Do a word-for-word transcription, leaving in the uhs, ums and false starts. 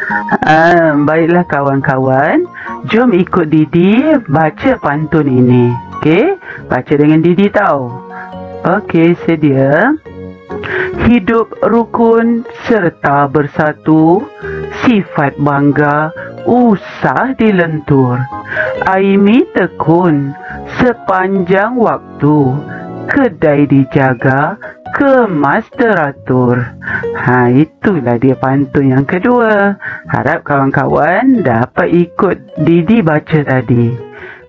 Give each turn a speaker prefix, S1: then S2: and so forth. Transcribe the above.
S1: Ah, baiklah kawan-kawan, jom ikut Didi baca pantun ini. Okey, baca dengan Didi tahu. Okey, sedia. Hidup rukun serta bersatu, sifat bangga usah dilentur. Aimi tekun sepanjang waktu, kedai dijaga, kemas teratur. Ha, itulah dia pantun yang kedua. Harap kawan-kawan dapat ikut Didi baca tadi.